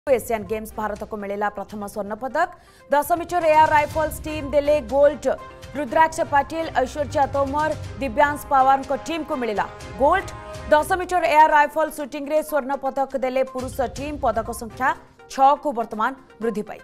Asian games Bharat को मिला प्रथम स्वर्ण पदक 10 मीटर एयर राइफल्स टीम देले गोल्ड। रुद्राक्ष पाटिल, ऐश्वर्या तोमर, दिव्यांश पवार को टीम को मिला gold. 10 metre air rifle shooting रे स्वर्ण पदक देले पुरुष टीम। पदक संख्या 6 को वर्तमान वृद्धि पाई।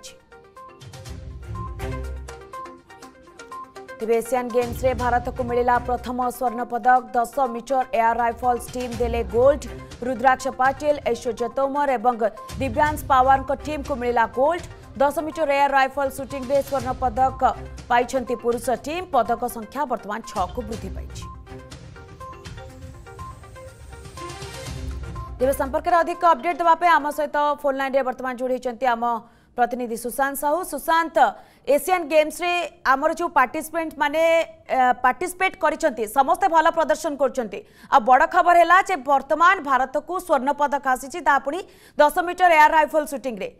तेज एशियन गेम्स रे भारत को मिला प्रथम स्वर्ण पदक। 10 मीटर एयर राइफल्स टीम देले गोल्ड। रुद्राक्ष पाटिल, ऐश्वर्या तोमर एवं दिव्यांश पवार को टीम को मिला gold. 10 metre air rifle shooting रे स्वर्ण पदक पाई पुरुष टीम। पदक संख्या वर्तमान 6 को वृद्धि पाई। तेज संपर्क में अधिक अपडेट देवाई आम सहित फोन लाइन रे वर्तमान जोड़ी आम प्रतिनिधि सुशांत साहू। सुशांत, एशियन गेम्स रे आमर जो पार्टिसिपेंट माने पार्टिसिपेट करिसेंती समस्त भल प्रदर्शन करछंती। आ बड़ खबर हैला जे वर्तमान भारत को स्वर्ण पदक आसीची ता पुनी 10 मीटर एयर राइफल शूटिंग रे।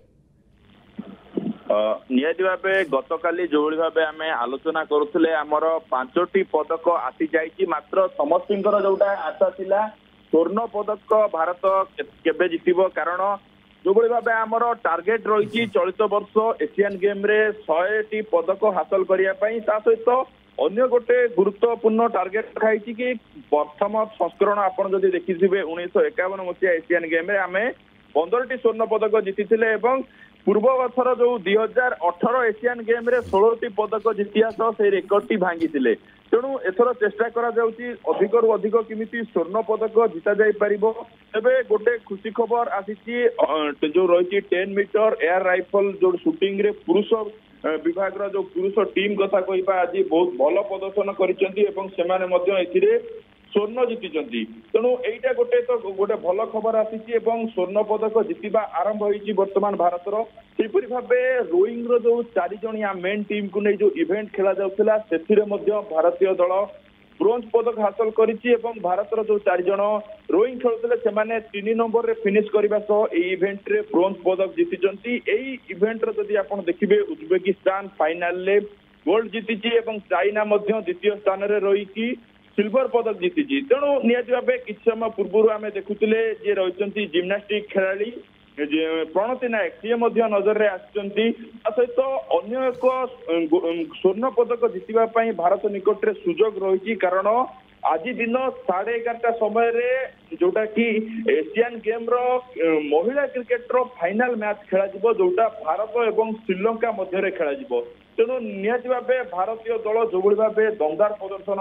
निहाती भावे गतकाली जो भावे आम आलोचना करुले आमर 5टी पदक आसी जाइए। मात्र समस्तर जोटा आशा थिला स्वर्ण पदक भारत केबे जितिबो, कारण जो भाव आमर टार्गेट रही चलित वर्ष एशियन गेम रे 100टी पदक हासिल करने सहित अन्य गोटे गुरुत्वपूर्ण टार्गेट रखाई कि प्रथम संस्करण आपड़ जदि देखिथे 1951 मसीहा एशियन गेम रे आम 15टी स्वर्ण पदक जीति पूर्वथर जो 2018 एशियन गेम रे 16टी पदक जीतिया से रेकर्ड भांगी। तेणु एथर चेष्टा करा जाउची अधिक रु अधिक किमिति स्वर्ण पदक जीता जाई परिबो। एबे गोटे खुशी खबर आसीची जो रही 10 मीटर एयर राइफल जो शूटिंग रे पुरुष विभाग जो पुरुष टीम कथा कहिबा आज बहुत भल प्रदर्शन करिसेंती एवं सेमाने मध्य एथिरे स्वर्ण जीति। तेणु एटा गोटे तो गोटे भल खबर आसीची एवं स्वर्ण पदक जीतिबा आरंभ होईची वर्तमान भारतर। सेपरी भाबे रोइंग रो जो 4 जणिया मेन टीम को नहीं जो इवेंट खेला जाउथला सेथिरे मध्य भारतीय दल ब्रोंज पदक हासिल करिछि एवं भारतर जो 4 जण रोइंग खेलुतले सेमाने 3 नंबर रे फिनिश करबा सह ए इवेंट रे ब्रोंज पदक जीतिचंती। एई इवेंट रे जदि आपण देखिबे उज्बेकिस्तान फाइनल ले गोल्ड जीतिछि एवं चाइना मध्य द्वितीय स्थान रे रही कि सिल्वर पदक जीति। तेणु निहाती भाव किछ समय पूर्व आम देखुले जे रही जिम्नास्टिक खेलाड़ी प्रणति नायक सी नजर में आसती सहित अन्य एक स्वर्ण पदक जीतवाई भारत निकट में सुजोग रही। कारण आज दिन 11:30 समय जोटा कि एशियन गेम महिला क्रिकेट फाइनाल मैच खेल जोटा भारत एवं श्रीलंका मध्य खेल। तेणु निहाती भावे भारतीय दल जो भाव दमदार प्रदर्शन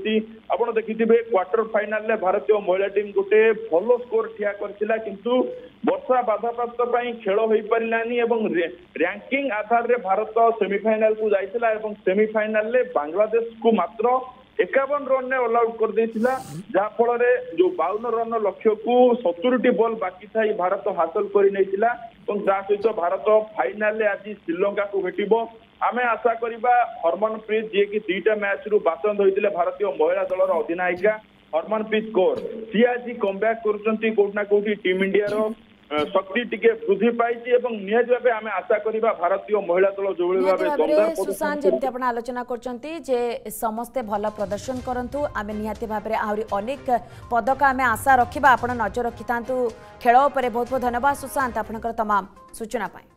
कर देखिथे क्वार्टर फाइनाल में भारतीय महिला टीम गोटे भल स्कोर ठिया करथिला, किंतु वर्षा बाधाप्राप्त खेल हो पारानी एवं रैंकिंग आधार रे भारत सेमिफाइनाल को जाइथिला एवं सेमिफाइनाल ले बांग्लादेश को मात्र 51 रन ने ऑल आउट कर देथिला, जहा फल जो 52 रन लक्ष्य को 70टी बॉल बाकी थाई भारत हासिल कर नैथिला एवं ता सहित भारत फाइनाल ले आज श्रीलंका को भेटिबो। आम आशा करिबा हरमनप्रीत जी की 2टा मैच रु बातंद होइतिले भारतीय महिला दलर अधिनायिका हरमनप्रीत कौर सी आज कमबैक करुचंती कोठना कोठी टीम इंडिया रो शक्ति टिके वृद्धि पाई निहाती भाव आम आशा करिबा भारतीय महिला दल जो भाव सुशांत जमती आपण आलोचना करचंती जे समस्ते भल प्रदर्शन करंतु आम निहाती भाव में आहरी अनेक पदक आम आशा रखिबा। आपण नजर रखितांतु खेल उपरे। बहुत बहुत धन्यवाद सुशांत आपनकर तमाम सूचना पाई।